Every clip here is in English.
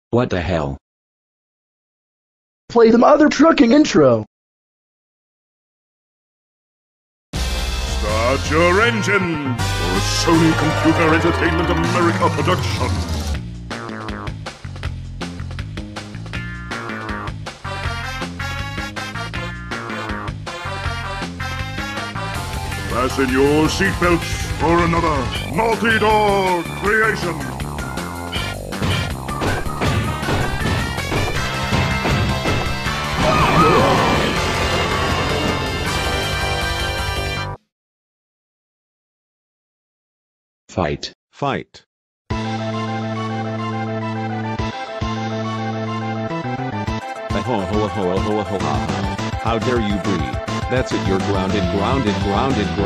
What the hell? Play some other trucking intro. Start your engine for a Sony Computer Entertainment America production. Fasten your seatbelts for another multi-door creation. Fight. Fight. How dare you breathe? That's it, you're grounded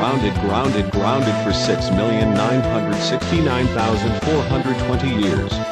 for 6,969,420 years.